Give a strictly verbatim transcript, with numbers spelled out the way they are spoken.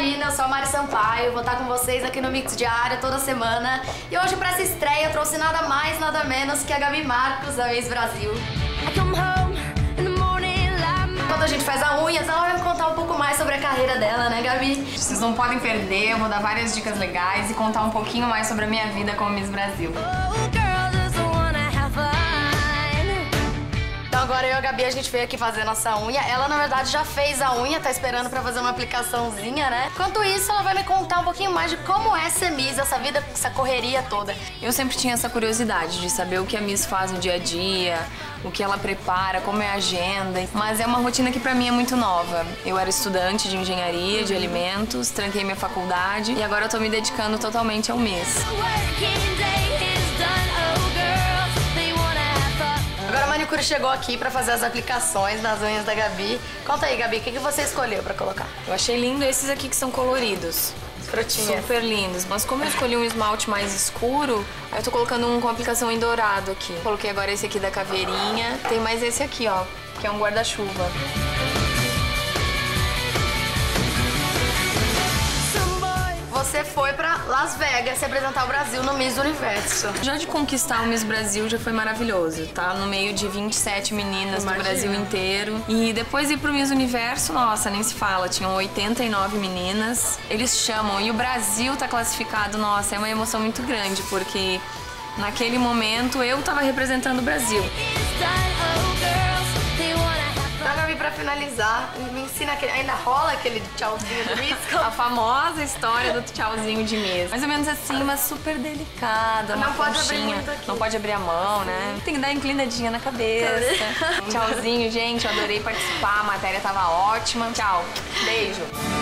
Catarina, eu sou a Mari Sampaio, vou estar com vocês aqui no Mix Diário toda semana. E hoje pra essa estreia eu trouxe nada mais, nada menos que a Gabi Marcos, da Miss Brasil. Quando a gente faz a unhas, ela vai me contar um pouco mais sobre a carreira dela, né, Gabi? Vocês não podem perder, eu vou dar várias dicas legais e contar um pouquinho mais sobre a minha vida como Miss Brasil. Então agora eu e a Gabi, a gente veio aqui fazer nossa unha. Ela, na verdade, já fez a unha, tá esperando pra fazer uma aplicaçãozinha, né? Enquanto isso, ela vai me contar um pouquinho mais de como é ser Miss, essa vida, essa correria toda. Eu sempre tinha essa curiosidade de saber o que a Miss faz no dia a dia, o que ela prepara, como é a agenda. Mas é uma rotina que pra mim é muito nova. Eu era estudante de engenharia, de alimentos, tranquei minha faculdade e agora eu tô me dedicando totalmente ao Miss. Agora a manicure chegou aqui pra fazer as aplicações nas unhas da Gabi. Conta aí, Gabi, o que que você escolheu pra colocar? Eu achei lindo esses aqui que são coloridos. Frutinhas. Super lindos. Mas como eu escolhi um esmalte mais escuro, aí eu tô colocando um com aplicação em dourado aqui. Coloquei agora esse aqui da caveirinha. Tem mais esse aqui, ó, que é um guarda-chuva. Você foi pra Las Vegas se apresentar ao Brasil no Miss Universo. Já de conquistar o Miss Brasil já foi maravilhoso, tá? No meio de vinte e sete meninas Imagina. do Brasil inteiro. E depois ir pro Miss Universo, nossa, nem se fala, tinham oitenta e nove meninas. Eles chamam, e o Brasil tá classificado, nossa, é uma emoção muito grande, porque naquele momento eu tava representando o Brasil. Então, Gabi, pra finalizar, me ensina, aquele, ainda rola aquele tchauzinho do Miss? A famosa história do tchauzinho de mesa. Mais ou menos assim, mas super delicada. Não uma pode conchinha. abrir muito aqui. Não pode abrir a mão, né? Tem que dar inclinadinha na cabeça. Tchauzinho, gente. Eu adorei participar. A matéria tava ótima. Tchau. Beijo.